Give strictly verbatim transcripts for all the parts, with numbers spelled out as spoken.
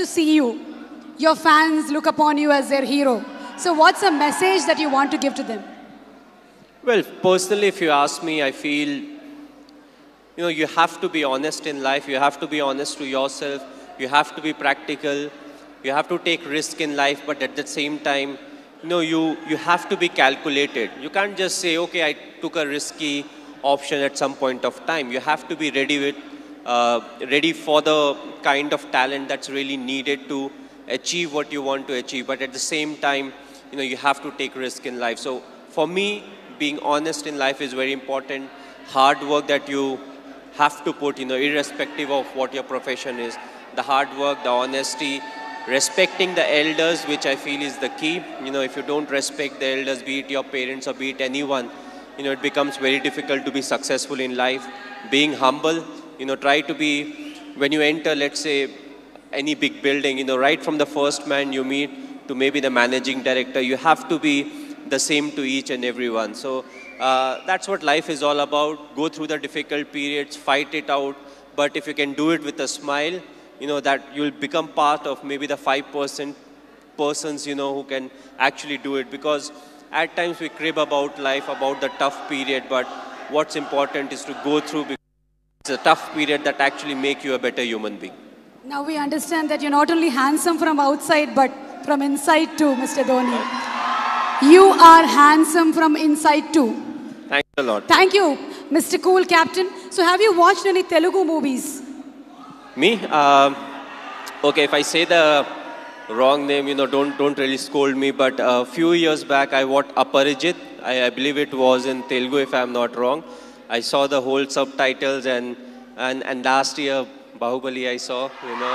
to see you. Your fans look upon you as their hero. So what's a message that you want to give to them? Well, personally, if you ask me, I feel, you know, you have to be honest in life. You have to be honest to yourself. You have to be practical. You have to take risk in life, but at the same time, you know, you, you have to be calculated. You can't just say, okay, I took a risky option at some point of time. You have to be ready with, uh, ready for the kind of talent that's really needed to achieve what you want to achieve. But at the same time, you know, you have to take risk in life. So for me, being honest in life is very important. Hard work that you have to put, you know, irrespective of what your profession is. The hard work, the honesty, respecting the elders, which I feel is the key. You know, if you don't respect the elders, be it your parents or be it anyone, you know, it becomes very difficult to be successful in life. Being humble, you know, try to be, when you enter, let's say, any big building, you know, right from the first man you meet to maybe the managing director, you have to be the same to each and everyone. So uh, that's what life is all about. Go through the difficult periods, fight it out, but if you can do it with a smile, you know, that you'll become part of maybe the five percent persons, you know, who can actually do it. Because at times we crib about life, about the tough period, but what's important is to go through, because it's a tough period that actually make you a better human being. Now we understand that you're not only handsome from outside, but from inside too, Mister Dhoni. You are handsome from inside too. Thanks a lot. Thank you, Mister Cool Captain. So have you watched any Telugu movies? Me? Uh, okay, if I say the wrong name, you know, don't don't really scold me. But a few years back, I watched Aparijit. I, I believe it was in Telugu, if I'm not wrong. I saw the whole subtitles, and and and last year Bahubali I saw, you know,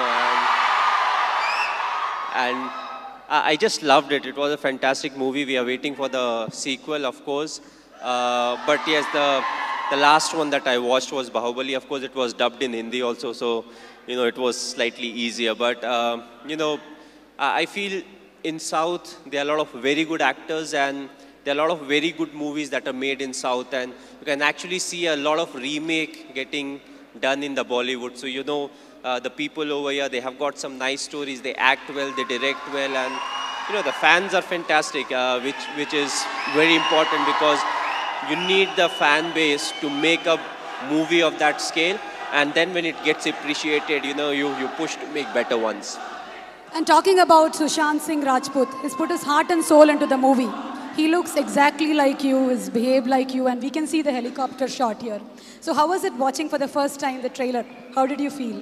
and, and I just loved it. It was a fantastic movie. We are waiting for the sequel, of course. Uh, but yes, the the last one that I watched was Bahubali. Of course, it was dubbed in Hindi also, so you know it was slightly easier. But uh, you know, I feel in South there are a lot of very good actors, and there are a lot of very good movies that are made in South, and you can actually see a lot of remake getting done in the Bollywood. So you know, uh, the people over here, they have got some nice stories. They act well, they direct well, and you know the fans are fantastic, uh, which which is very important, because you need the fan base to make a movie of that scale, and then when it gets appreciated, you know, you, you push to make better ones. And talking about Sushant Singh Rajput, he's put his heart and soul into the movie. He looks exactly like you, he's behaved like you, and we can see the helicopter shot here. So how was it watching for the first time the trailer? How did you feel?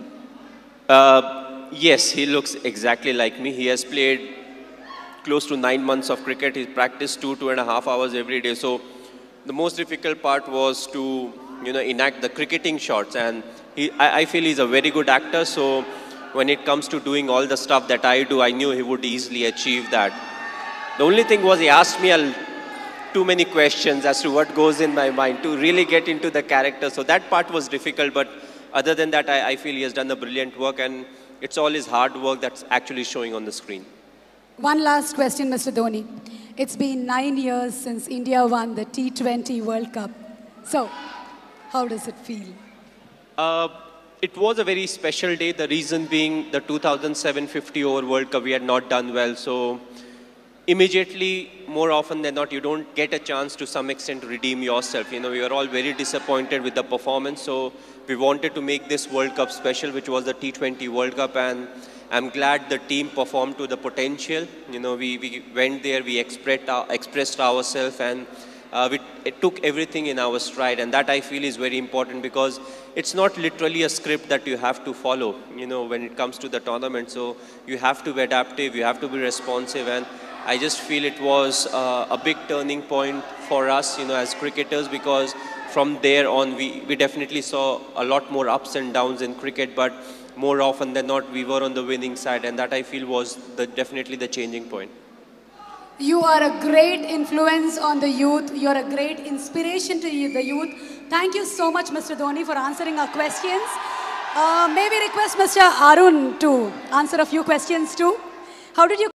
Uh, yes, he looks exactly like me. He has played close to nine months of cricket. He's practiced two, two and a half hours every day. So the most difficult part was to, you know, enact the cricketing shots, and he, I, I feel he's a very good actor. So when it comes to doing all the stuff that I do, I knew he would easily achieve that. The only thing was he asked me a, too many questions as to what goes in my mind to really get into the character. So that part was difficult, but other than that, I, I feel he has done a brilliant work, and it's all his hard work that's actually showing on the screen. One last question, Mister Dhoni. It's been nine years since India won the T twenty World Cup. So, how does it feel? Uh, it was a very special day. The reason being the two thousand seven fifty over World Cup we had not done well. So, immediately, more often than not, you don't get a chance to some extent to redeem yourself. You know, we were all very disappointed with the performance. So, we wanted to make this World Cup special, which was the T twenty World Cup, and I'm glad the team performed to the potential. You know, we, we went there, we expressed, our, expressed ourselves, and uh, we it took everything in our stride. And that I feel is very important, because it's not literally a script that you have to follow, you know, when it comes to the tournament. So you have to be adaptive, you have to be responsive, and I just feel it was uh, a big turning point for us, you know, as cricketers, because from there on, we, we definitely saw a lot more ups and downs in cricket, but more often than not, we were on the winning side, and that I feel was the, definitely the changing point. You are a great influence on the youth. You are a great inspiration to the youth. Thank you so much, Mister Dhoni, for answering our questions. Uh, may we request Mister Arun to answer a few questions too? How did you